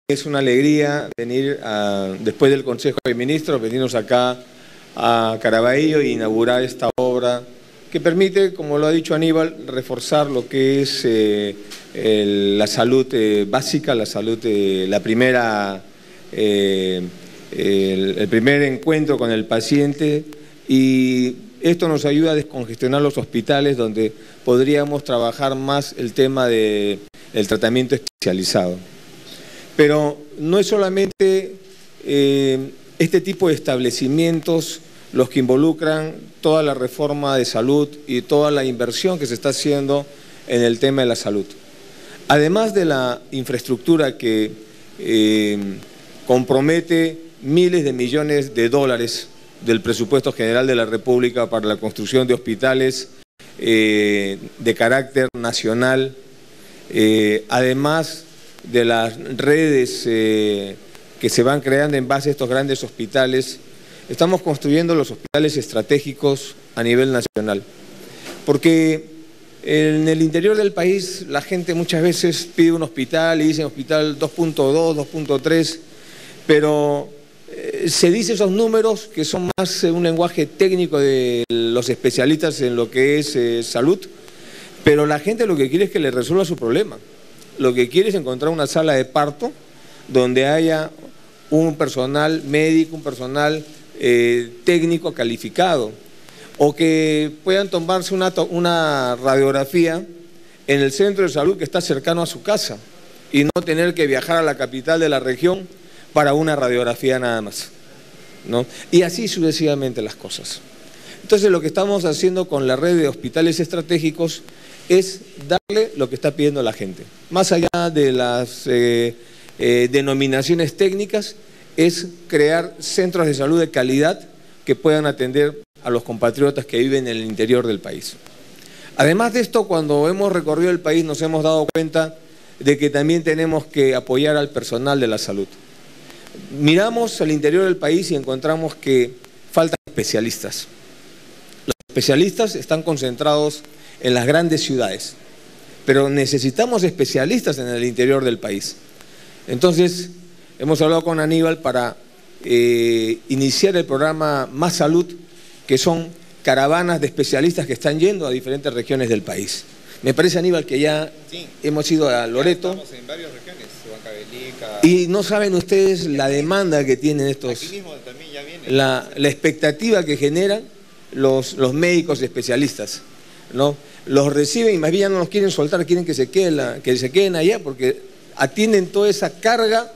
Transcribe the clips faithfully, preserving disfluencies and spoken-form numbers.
Es una alegría venir, a, después del Consejo de Ministros, venirnos acá a Caraballo e inaugurar esta obra que permite, como lo ha dicho Aníbal, reforzar lo que es eh, el, la salud eh, básica, la salud, eh, la primera, eh, el, el primer encuentro con el paciente, y esto nos ayuda a descongestionar los hospitales donde podríamos trabajar más el tema de, del tratamiento especializado. Pero no es solamente eh, este tipo de establecimientos los que involucran toda la reforma de salud y toda la inversión que se está haciendo en el tema de la salud. Además de la infraestructura que eh, compromete miles de millones de dólares del presupuesto general de la República para la construcción de hospitales eh, de carácter nacional, eh, además de las redes eh, que se van creando en base a estos grandes hospitales, estamos construyendo los hospitales estratégicos a nivel nacional. Porque en el interior del país la gente muchas veces pide un hospital y dice hospital dos punto dos, dos punto tres, pero eh, se dice esos números que son más eh, un lenguaje técnico de los especialistas en lo que es eh, salud, pero la gente lo que quiere es que le resuelva su problema. Lo que quiere es encontrar una sala de parto donde haya un personal médico, un personal eh, técnico calificado, o que puedan tomarse una, una radiografía en el centro de salud que está cercano a su casa y no tener que viajar a la capital de la región para una radiografía nada más, ¿no? Y así sucesivamente las cosas. Entonces lo que estamos haciendo con la red de hospitales estratégicos es darle lo que está pidiendo la gente. Más allá de las eh, eh, denominaciones técnicas, es crear centros de salud de calidad que puedan atender a los compatriotas que viven en el interior del país. Además de esto, cuando hemos recorrido el país nos hemos dado cuenta de que también tenemos que apoyar al personal de la salud. Miramos al interior del país y encontramos que faltan especialistas. Los especialistas están concentrados en las grandes ciudades, pero necesitamos especialistas en el interior del país. Entonces, hemos hablado con Aníbal para eh, iniciar el programa Más Salud, que son caravanas de especialistas que están yendo a diferentes regiones del país. Me parece, Aníbal, que ya sí, hemos ido a Loreto. Estamos en varias regiones, Huancavelica. Y no saben ustedes la demanda que tienen estos, aquí mismo también ya viene. La, la expectativa que generan los, los médicos especialistas, ¿no? Los reciben y más bien ya no los quieren soltar, quieren que se queden, la, que se queden allá porque atienden toda esa carga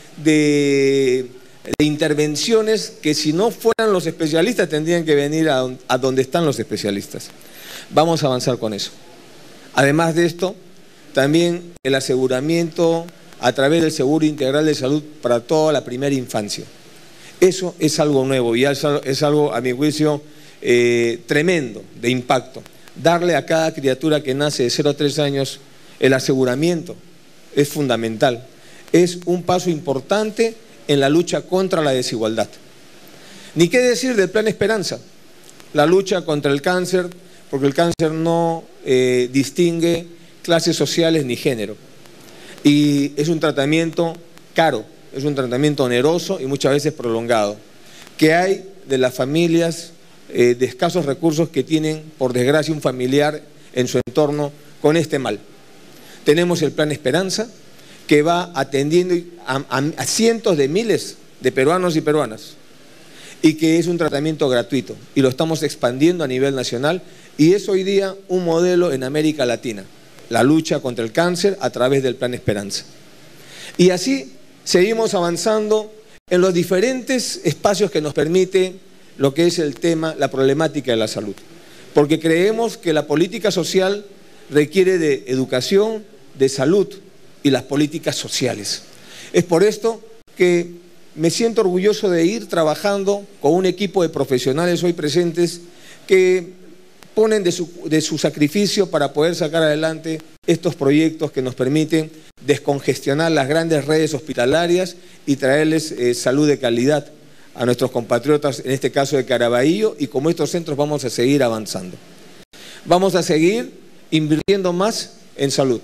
de, de intervenciones que si no fueran los especialistas tendrían que venir a, a donde están los especialistas. Vamos a avanzar con eso. Además de esto, también el aseguramiento a través del Seguro Integral de Salud para toda la primera infancia. Eso es algo nuevo y es algo, es algo a mi juicio, eh, tremendo, de impacto. Darle a cada criatura que nace de cero a tres años el aseguramiento es fundamental. Es un paso importante en la lucha contra la desigualdad. Ni qué decir del Plan Esperanza, la lucha contra el cáncer, porque el cáncer no eh, distingue clases sociales ni género. Y es un tratamiento caro, es un tratamiento oneroso y muchas veces prolongado, que hay de las familias Eh, de escasos recursos que tienen, por desgracia, un familiar en su entorno con este mal. Tenemos el Plan Esperanza, que va atendiendo a, a, a cientos de miles de peruanos y peruanas, y que es un tratamiento gratuito, y lo estamos expandiendo a nivel nacional, y es hoy día un modelo en América Latina, la lucha contra el cáncer a través del Plan Esperanza. Y así seguimos avanzando en los diferentes espacios que nos permite lo que es el tema, la problemática de la salud. Porque creemos que la política social requiere de educación, de salud y las políticas sociales. Es por esto que me siento orgulloso de ir trabajando con un equipo de profesionales hoy presentes que ponen de su, de su sacrificio para poder sacar adelante estos proyectos que nos permiten descongestionar las grandes redes hospitalarias y traerles eh, salud de calidad a nuestros compatriotas, en este caso de Caraballo, y como estos centros vamos a seguir avanzando. Vamos a seguir invirtiendo más en salud.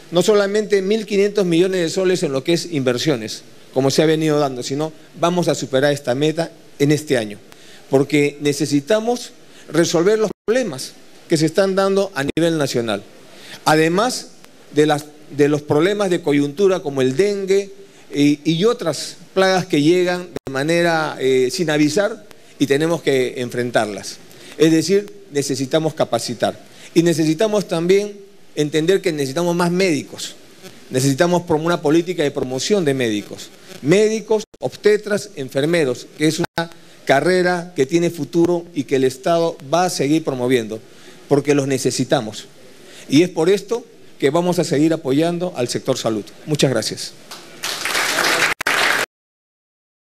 no solamente mil quinientos millones de soles en lo que es inversiones, como se ha venido dando, sino vamos a superar esta meta en este año, porque necesitamos resolver los problemas que se están dando a nivel nacional, además de, las, de los problemas de coyuntura como el dengue y, y otras plagas que llegan de manera eh, sin avisar y tenemos que enfrentarlas. Es decir, necesitamos capacitar y necesitamos también entender que necesitamos más médicos, necesitamos una política de promoción de médicos, médicos, obstetras, enfermeros, que es una carrera que tiene futuro y que el Estado va a seguir promoviendo, porque los necesitamos. Y es por esto que vamos a seguir apoyando al sector salud. Muchas gracias.